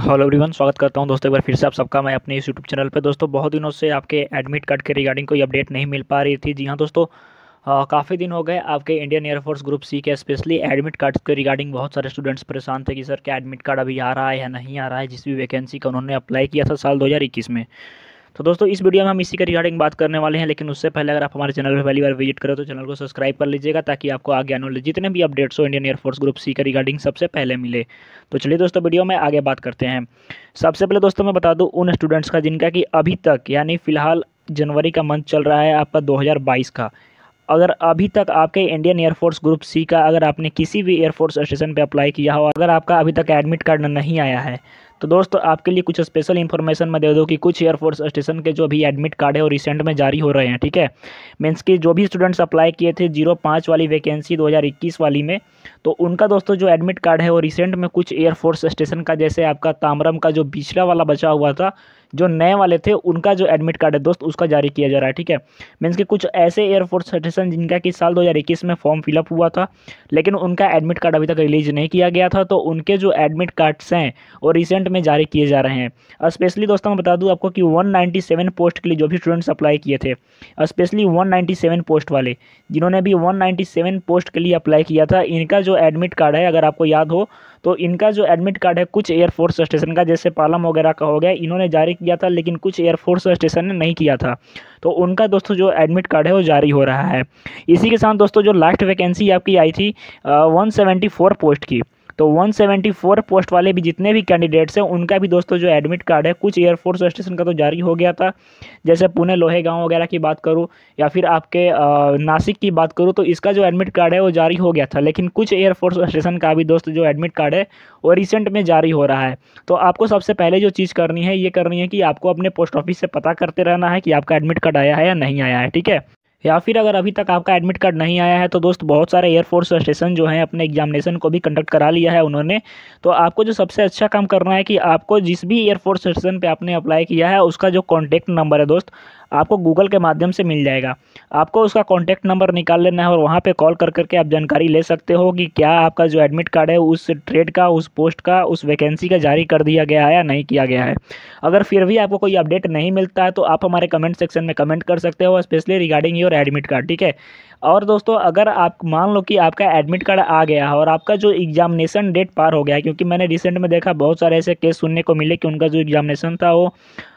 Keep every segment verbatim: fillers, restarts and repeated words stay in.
Hello everyone, स्वागत करता हूं दोस्तों एक बार फिर से आप सबका मैं अपने इस यूट्यूब चैनल पे। दोस्तों बहुत दिनों से आपके एडमिट कार्ड के रिगार्डिंग कोई अपडेट नहीं मिल पा रही थी। जी हां दोस्तों, काफ़ी दिन हो गए आपके इंडियन एयरफोर्स ग्रुप सी के स्पेशली एडमिट कार्ड के रिगार्डिंग बहुत सारे स्टूडेंट्स परेशान थे कि सर क्या एडमिट कार्ड अभी आ रहा है या नहीं आ रहा है, जिस भी वैकेंसी का उन्होंने अप्लाई किया था साल दो हज़ार इक्कीस में। तो दोस्तों इस वीडियो में हम इसी के रिगार्डिंग बात करने वाले हैं, लेकिन उससे पहले अगर आप हमारे चैनल पर पहली बार विजिट करें तो चैनल को सब्सक्राइब कर लीजिएगा ताकि आपको आगे आने वाले जितने भी अपडेट्स हो इंडियन एयरफोर्स ग्रुप सी के रिगार्डिंग सबसे पहले मिले। तो चलिए दोस्तों वीडियो में आगे बात करते हैं। सबसे पहले दोस्तों मैं बता दूं उन स्टूडेंट्स का जिनका कि अभी तक यानी फिलहाल जनवरी का मंथ चल रहा है आपका दो हज़ार बाईस का, अगर अभी तक आपके इंडियन एयरफोर्स ग्रुप सी का अगर आपने किसी भी एयरफोर्स स्टेशन पे अप्लाई किया हो, अगर आपका अभी तक एडमिट कार्ड नहीं आया है तो दोस्तों आपके लिए कुछ स्पेशल इन्फॉर्मेशन मैं दे दूं कि कुछ एयरफोर्स स्टेशन के जो भी एडमिट कार्ड है वो रिसेंट में जारी हो रहे हैं। ठीक है, मीन्स कि जो भी स्टूडेंट्स अप्लाई किए थे जीरो पाँच वाली वैकेंसी दो हज़ार इक्कीस वाली में, तो उनका दोस्तों जो एडमिट कार्ड है वो रिसेंट में कुछ एयरफोर्स स्टेशन का, जैसे आपका तामरम का जो पिछला वाला बचा हुआ था, जो नए वाले थे उनका जो एडमिट कार्ड है दोस्त उसका जारी किया जा रहा है। ठीक है, मीन्स कि कुछ ऐसे एयरफोर्स स्टेशन जिनका कि साल दो हज़ार इक्कीस में फॉर्म फिलअप हुआ था लेकिन उनका एडमिट कार्ड अभी तक रिलीज नहीं किया गया था, तो उनके जो एडमिट कार्ड्स हैं वो रिसेंट में जारी किए जा रहे हैं। स्पेशली दोस्तों मैं बता दूं आपको कि एक सौ सत्तानवे पोस्ट के लिए जो भी स्टूडेंट्स अप्लाई किए थे, स्पेशली एक सौ सत्तानवे पोस्ट वाले जिन्होंने भी एक सौ सत्तानवे पोस्ट के लिए अप्लाई किया था, इनका जो एडमिट कार्ड है अगर आपको याद हो तो इनका जो एडमिट कार्ड है कुछ एयरफोर्स स्टेशन का, जैसे पालम वगैरह का हो गया, इन्होंने जारी किया था लेकिन कुछ एयरफोर्स स्टेशन ने नहीं किया था, तो उनका दोस्तों जो एडमिट कार्ड है वो जारी हो रहा है। इसी के साथ दोस्तों जो लास्ट वैकेंसी आपकी आई थी वन सेवेंटी फोर पोस्ट की, तो एक सौ चौहत्तर पोस्ट वाले भी जितने भी कैंडिडेट्स हैं उनका भी दोस्तों जो एडमिट कार्ड है कुछ एयरफोर्स स्टेशन का तो जारी हो गया था, जैसे पुणे लोहेगांव वगैरह की बात करूं या फिर आपके नासिक की बात करूं तो इसका जो एडमिट कार्ड है वो जारी हो गया था, लेकिन कुछ एयरफोर्स स्टेशन का भी दोस्तों जो एडमिट कार्ड है वो रिसेंट में जारी हो रहा है। तो आपको सबसे पहले जो चीज़ करनी है ये करनी है कि आपको अपने पोस्ट ऑफिस से पता करते रहना है कि आपका एडमिट कार्ड आया है या नहीं आया है। ठीक है, या फिर अगर अभी तक आपका एडमिट कार्ड नहीं आया है तो दोस्त बहुत सारे एयरफोर्स स्टेशन जो हैं अपने एग्जामिनेशन को भी कंडक्ट करा लिया है उन्होंने। तो आपको जो सबसे अच्छा काम करना है कि आपको जिस भी एयरफोर्स स्टेशन पे आपने अप्लाई किया है उसका जो कॉन्टैक्ट नंबर है दोस्त आपको गूगल के माध्यम से मिल जाएगा। आपको उसका कॉन्टैक्ट नंबर निकाल लेना है और वहाँ पे कॉल कर करके आप जानकारी ले सकते हो कि क्या आपका जो एडमिट कार्ड है उस ट्रेड का, उस पोस्ट का, उस वैकेंसी का जारी कर दिया गया है या नहीं किया गया है। अगर फिर भी आपको कोई अपडेट नहीं मिलता है तो आप हमारे कमेंट सेक्शन में कमेंट कर सकते हो, specially regarding your admit card. ठीक है, और दोस्तों अगर आप मान लो कि आपका एडमिट कार्ड आ गया है और आपका जो एग्जामिनेशन डेट पार हो गया है, क्योंकि मैंने रिसेंट में देखा बहुत सारे ऐसे केस सुनने को मिले कि उनका जो एग्जामिनेशन था वो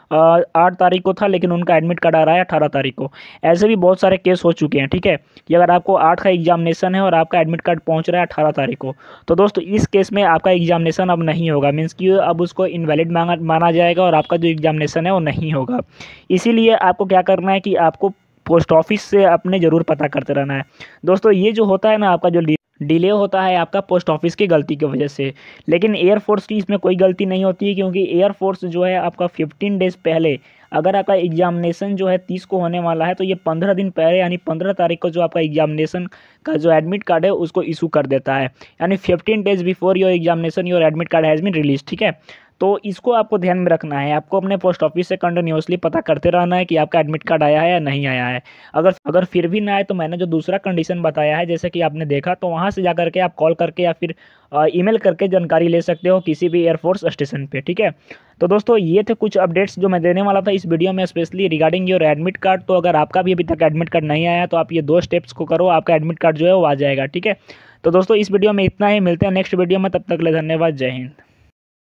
आठ तारीख को था लेकिन उनका एडमिट कार्ड आ रहा है अठारह तारीख को। ऐसे भी बहुत सारे केस हो चुके हैं। ठीक है, कि अगर आपको आठ का एग्जामिनेशन है और आपका एडमिट कार्ड पहुंच रहा है अठारह तारीख को, तो दोस्तों इस केस में आपका एग्जामिनेशन अब नहीं होगा, मीन्स कि अब उसको इनवैलिड माना माना जाएगा और आपका जो एग्जामिनेशन है वो नहीं होगा। इसीलिए आपको क्या करना है कि आपको पोस्ट ऑफिस से अपने ज़रूर पता करते रहना है। दोस्तों ये जो होता है ना आपका जो डिले होता है आपका पोस्ट ऑफिस की गलती की वजह से, लेकिन एयरफोर्स की इसमें कोई गलती नहीं होती है, क्योंकि एयरफोर्स जो है आपका पंद्रह डेज़ पहले, अगर आपका एग्जामिनेशन जो है तीस को होने वाला है तो ये पंद्रह दिन पहले यानी पंद्रह तारीख को जो आपका एग्जामिनेशन का जो एडमिट कार्ड है उसको इशू कर देता है, यानी fifteen days before your examination your admit card has been release. ठीक है, तो इसको आपको ध्यान में रखना है, आपको अपने पोस्ट ऑफिस से कंटिन्यूसली पता करते रहना है कि आपका एडमिट कार्ड आया है या नहीं आया है। अगर अगर फिर भी ना आए तो मैंने जो दूसरा कंडीशन बताया है जैसे कि आपने देखा, तो वहाँ से जा करके आप कॉल करके या फिर ईमेल करके जानकारी ले सकते हो किसी भी एयरफोर्स स्टेशन पे। ठीक है, तो दोस्तों ये थे कुछ अपडेट्स जो मैं देने वाला था इस वीडियो में, specially regarding your admit card. तो अगर आपका भी अभी तक एडमिट कार्ड नहीं आया है तो आप ये दो स्टेप्स को करो, आपका एडमिट कार्ड जो है वो आ जाएगा। ठीक है, तो दोस्तों इस वीडियो में इतना ही, मिलते हैं नेक्स्ट वीडियो में, तब तक के लिए धन्यवाद, जय हिंद।